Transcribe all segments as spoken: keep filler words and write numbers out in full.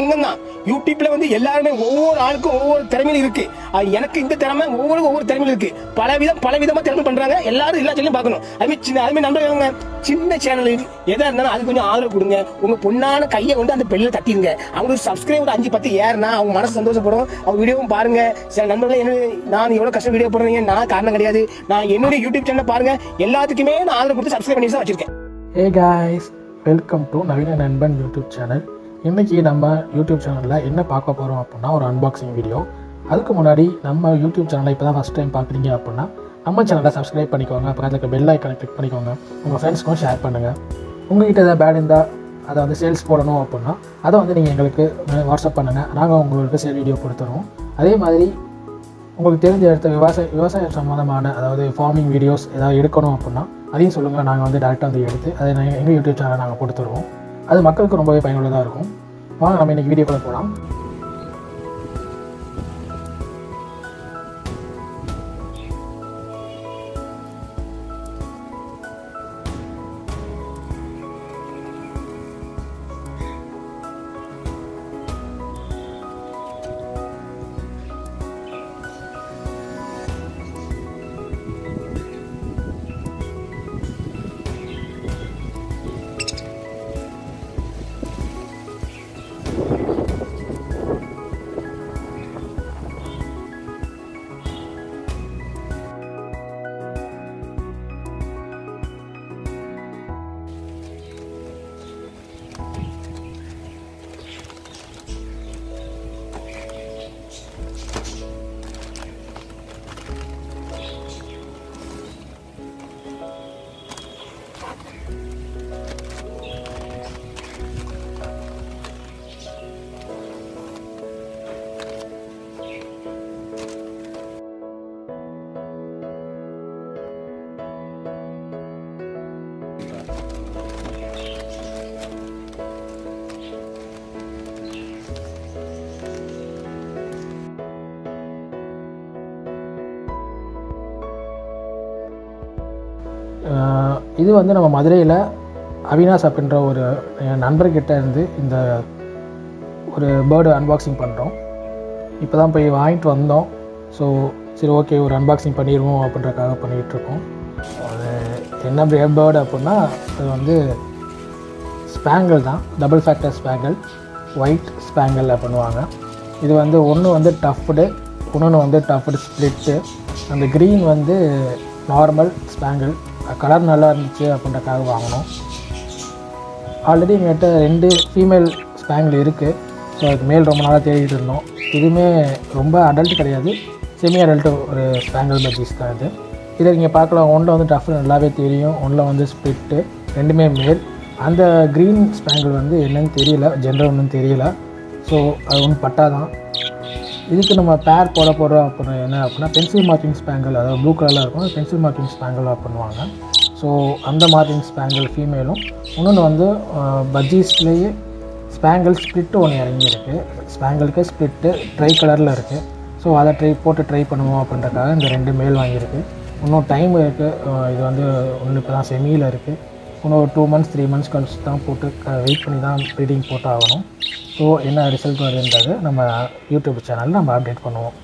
யூடியூப்ல வந்து எல்லாருமே ஒவ்வொரு ஆளுக்கும் ஒவ்வொரு திறமையும் இருக்கு. எனக்கு இந்த திறமை ஒவ்வொரு ஒவ்வொரு திறமையும் இருக்கு. பல விதம் பல விதமா திறமை பண்றாங்க. எல்லாரும் எல்லா சேனலும் பார்க்கணும். அதுமே சின்ன அதுமே நண்பர்களாங்க சின்ன சேனல் எதா இருந்தாலும் அது கொஞ்சம் ஆதரவு கொடுங்க. உங்க பொண்ணான கையை வந்து அந்த பெல்ல தட்டிடுங்க. அவங்களுக்கு சப்ஸ்கிரைபர் அஞ்சு பத்து ஏறுனா அவங்க மனசு சந்தோஷப்படும். அவங்க வீடியோவும் பாருங்க. சில நண்பர்களே என்ன நான் எவ்வளவு கஷ்டம் வீடியோ போடுறீங்க நான் காரணம் கிடையாது. நான் என்னுடைய யூடியூப் சேனல் பாருங்க. எல்லாத்துக்குமே நான் ஆதரவு கொடுத்து சப்ஸ்கிரைப் பண்ணி தான் வச்சிருக்கேன். ஹே காய்ஸ், வெல்கம் டு நவீன நண்பன் யூடியூப் சேனல். இன்றைக்கி நம்ம யூடியூப் சேனலில் என்ன பார்க்க போகிறோம் அப்படின்னா ஒரு அன்பாக்சிங் வீடியோ. அதுக்கு முன்னாடி நம்ம யூடியூப் சேனலை இப்போ தான் ஃபஸ்ட் டைம் பார்க்குறீங்க அப்படின்னா நம்ம சேனலை சப்ஸ்கிரைப் பண்ணிக்கோங்க. பக்கத்தில் இருக்க பெல் ஐக்கானை கிளிக் பண்ணிக்கோங்க. உங்கள் ஃப்ரெண்ட்ஸ்க்கும் ஷேர் பண்ணுங்கள். உங்கள்கிட்ட ஏதாவது பேட் இருந்தால் அதை வந்து சேல்ஸ் போடணும் அப்படின்னா அதை வந்து நீங்கள் எங்களுக்கு வாட்ஸ்அப் பண்ணுங்கள். நாங்கள் உங்களுக்கு சேல் வீடியோ கொடுத்துருவோம். அதே மாதிரி உங்களுக்கு தெரிஞ்ச இடத்த விவசாய விவசாயம் சம்மந்தமான அதாவது ஃபார்மிங் வீடியோஸ் ஏதாவது எடுக்கணும் அப்படின்னா அதையும் சொல்லுங்கள். நாங்கள் வந்து டேரெக்டாக வந்து எடுத்து அதை நாங்கள் எங்கள் யூடியூப் சேனலை நாங்கள் கொடுத்துருவோம். அது மக்களுக்கு ரொம்பவே பயனுள்ளதாக இருக்கும். வாங்க நம்ம இன்றைக்கி வீடியோக்குள்ளே போகலாம். இது வந்து நம்ம மதுரையில் அவினாஷ் அப்படின்ற ஒரு நண்பர்கிட்ட இருந்து இந்த ஒரு பேர்டு அன்பாக்சிங் பண்ணுறோம். இப்போ தான் போய் வாங்கிட்டு வந்தோம். ஸோ சரி ஓகே ஒரு அன்பாக்சிங் பண்ணிடுவோம் அப்படின்றக்காக பண்ணிகிட்ருக்கோம். அது என்ன பேர்டு அப்படின்னா அது வந்து ஸ்பேங்கிள் தான், double factor spangle, white spangle பண்ணுவாங்க. இது வந்து ஒன்று வந்து டஃப்டு, இன்னொன்று வந்து டஃப்டு ஸ்ப்ளிட்டு. அந்த க்ரீன் வந்து நார்மல் ஸ்பேங்கிள், கலர் நல்லா இருந்துச்சு அப்படின்றக்காக வாங்கினோம். ஆல்ரெடி எங்கள்கிட்ட ரெண்டு ஃபீமேல் ஸ்பேங்கிள் இருக்குது. ஸோ அதுக்கு மேல் ரொம்ப நாளாக தேடிட்டு இருந்தோம். இதுவுமே ரொம்ப அடல்ட் கிடையாது, செமி அடல்ட்டு ஒரு ஸ்பேங்கிள் பஜ்ஜீஸ் தான் இது. இதை நீங்கள் பார்க்கலாம். ஒன்றில் வந்து டஃப் நல்லாவே தெரியும், ஒன்றில் வந்து ஸ்ப்ளிட்டு, ரெண்டுமே மேல். அந்த க்ரீன் ஸ்பேங்கிள் வந்து என்னன்னு தெரியல, ஜென்ரல் ஒன்றும் தெரியல. ஸோ அது ஒன்று பட்டா தான். இதுக்கு நம்ம பேர் போட போகிறோம் அப்படின்னா என்ன அப்படின்னா பென்சில் மார்க்கிங் ஸ்பேங்கிள், அதாவது ப்ளூ கலரில் இருக்கும், பென்சில் மார்க்கிங் ஸ்பேங்கிள் பண்ணுவாங்க. ஸோ அந்த மார்க்கிங் ஸ்பேங்கிள் ஃபீமேலும், இன்னொன்று வந்து பஜ்ஜீஸ்லேயே ஸ்பேங்கிள் ஸ்ப்ளிட்டு ஒன்று இறங்கியிருக்கு. ஸ்பேங்கிளுக்கு ஸ்ப்ளிட்டு ட்ரை கலரில் இருக்குது. ஸோ அதை ட்ரை போட்டு ட்ரை பண்ணுவோம் அப்படின்றக்காக இந்த ரெண்டு மேல் வாங்கியிருக்கு. இன்னும் டைம் இருக்குது. இது வந்து ஒன்று இப்போ தான் செமியில் இருக்குது. இன்னும் ஒரு டூ மந்த்ஸ் த்ரீ மந்த்ஸ் கழிச்சு தான் போட்டு வெயிட் பண்ணி தான் ப்ரீடிங் போட்டு ஆகணும். ஸோ என்ன ரிசல்ட் வருதுன்றது நம்ம யூடியூப் சேனலில் நம்ம அப்டேட் பண்ணுவோம்.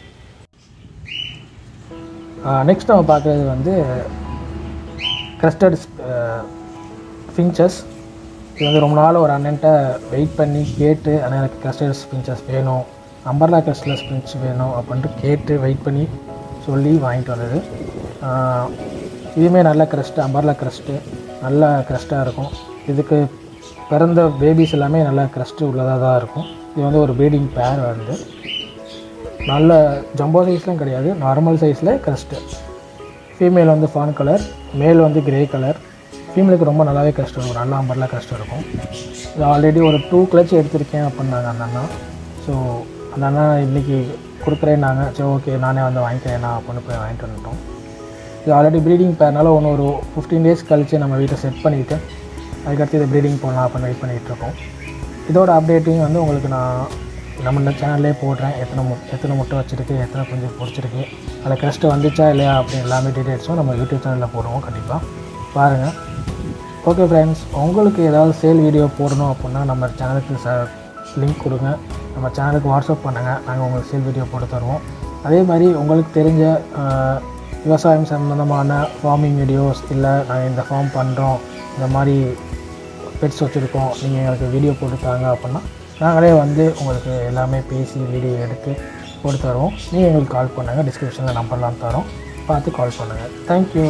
நெக்ஸ்ட் நம்ம பார்க்குறது வந்து கிரஸ்டட் ஃபின்ச்சஸ். இது வந்து ரொம்ப நாள் ஒரு அண்ணன்ட்ட வெயிட் பண்ணி கேட்டு ஆனால் எனக்கு கிரஸ்டட் ஃபின்ச்சஸ் வேணும், அம்பர்லா கிரஸ்டட் ஃபின்ச் வேணும் அப்படின்ட்டு கேட்டு வெயிட் பண்ணி சொல்லி வாங்கிட்டு வந்தது. இதுவுமே நல்ல க்ரஸ்ட்டு, அம்பர்லா க்ரஸ்ட்டு, நல்ல க்ரஸ்ட்டாக இருக்கும். இதுக்கு பிறந்த பேபிஸ் எல்லாமே நல்லா க்ரஸ்ட்டு உள்ளதாக தான் இருக்கும். இது வந்து ஒரு ப்ரீடிங் பேர் வந்து நல்ல ஜம்போ சைஸ்லாம் கிடையாது, நார்மல் சைஸில் க்ரஸ்ட்டு. ஃபீமேல் வந்து ஃபான் கலர், மேல் வந்து கிரே கலர். ஃபீமேலுக்கு ரொம்ப நல்லாவே க்ரஸ்ட் இருக்கும், நல்லா அம்பர்லா க்ரஸ்ட் இருக்கும். இது ஆல்ரெடி ஒரு டூ கிளச் எடுத்திருக்கேன் அப்படின்னாங்க அந்த அண்ணா. ஸோ அந்த அண்ணா இன்றைக்கி கொடுக்குறேன்னாங்க. சரி ஓகே நானே வந்து வாங்கிக்கிறேன்னா அப்படின்னு போய் வாங்கிட்டு வந்துட்டோம். இது ஆல்ரெடி ப்ரீடிங் பேர்னால ஒன்று ஒரு ஃபிஃப்டீன் டேஸ் கழித்து நம்ம வீட்டை செட் பண்ணிவிட்டு அதுக்கடுத்து இதை ப்ரீடிங் போடலாம் அப்படின்னு வெயிட் பண்ணிகிட்ருக்கோம். இதோட அப்டேட்டையும் வந்து உங்களுக்கு நான் நம்ம இந்த சேனல்லே போடுறேன். எத்தனை மு எத்தனை முட்டை வச்சுருக்கு, எத்தனை கொஞ்சம் பிடிச்சிருக்கு, அதில் கிரஸ்ட்டு வந்துச்சா இல்லையா அப்படின்னு எல்லாமே டீட்டெயில்ஸும் நம்ம யூடியூப் சேனலில் போடுவோம். கண்டிப்பாக பாருங்கள். ஓகே ஃப்ரெண்ட்ஸ், உங்களுக்கு ஏதாவது சேல் வீடியோ போடணும் அப்படின்னா நம்ம சேனலுக்கு ச லிங்க் கொடுங்க, நம்ம சேனலுக்கு வாட்ஸ்அப் பண்ணுங்கள், நாங்கள் உங்களுக்கு சேல் வீடியோ போட்டு தருவோம். அதே மாதிரி உங்களுக்கு தெரிஞ்ச விவசாயம் சம்மந்தமான ஃபார்மிங் வீடியோஸ், இல்லை நாங்கள் இந்த ஃபார்ம் பண்ணுறோம், இந்த மாதிரி பெட்ஸ் வச்சுருக்கோம், நீங்கள் எங்களுக்கு வீடியோ போட்டு தாங்க அப்படின்னா நாங்களே வந்து உங்களுக்கு எல்லாமே பேசி வீடியோ எடுத்து போட்டு தருவோம். நீங்கள் எங்களுக்கு கால் பண்ணுங்கள், டிஸ்கிரிப்ஷனில் நம்பர்லாம் தரோம், பார்த்து கால் பண்ணுங்கள். தேங்க்யூ.